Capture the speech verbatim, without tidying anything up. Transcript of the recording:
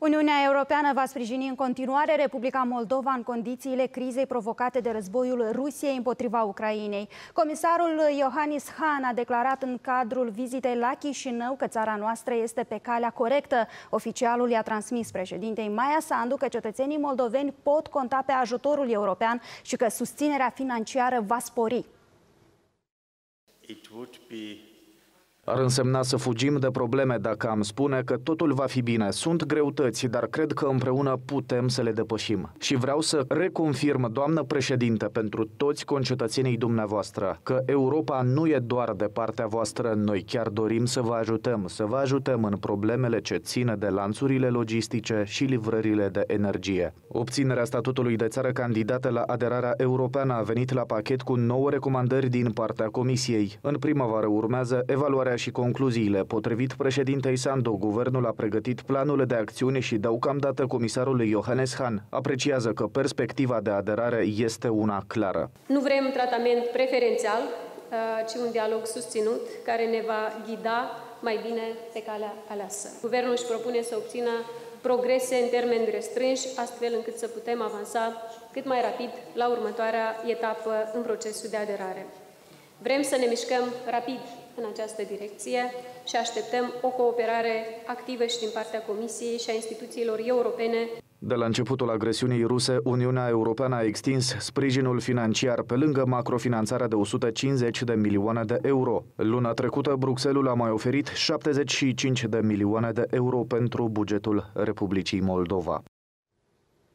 Uniunea Europeană va sprijini în continuare Republica Moldova în condițiile crizei provocate de războiul Rusiei împotriva Ucrainei. Comisarul Johannes Hahn a declarat în cadrul vizitei la Chișinău că țara noastră este pe calea corectă. Oficialul i-a transmis președintei Maia Sandu că cetățenii moldoveni pot conta pe ajutorul european și că susținerea financiară va spori. It would be... Ar însemna să fugim de probleme dacă am spune că totul va fi bine. Sunt greutăți, dar cred că împreună putem să le depășim. Și vreau să reconfirm, doamnă președinte, pentru toți concetățenii dumneavoastră, că Europa nu e doar de partea voastră. Noi chiar dorim să vă ajutăm, să vă ajutăm în problemele ce țin de lanțurile logistice și livrările de energie. Obținerea statutului de țară candidată la aderarea europeană a venit la pachet cu nouă recomandări din partea Comisiei. În primăvară urmează evaluarea și concluziile. Potrivit președintei Sandu, guvernul a pregătit planul de acțiune și deocamdată comisarul Johannes Hahn apreciază că perspectiva de aderare este una clară. Nu vrem tratament preferențial, ci un dialog susținut care ne va ghida mai bine pe calea aleasă. Guvernul își propune să obțină progrese în termeni restrânși, astfel încât să putem avansa cât mai rapid la următoarea etapă în procesul de aderare. Vrem să ne mișcăm rapid în această direcție și așteptăm o cooperare activă și din partea Comisiei și a instituțiilor europene. De la începutul agresiunii ruse, Uniunea Europeană a extins sprijinul financiar pe lângă macrofinanțarea de o sută cincizeci de milioane de euro. Luna trecută, Bruxelles a mai oferit șaptezeci și cinci de milioane de euro pentru bugetul Republicii Moldova.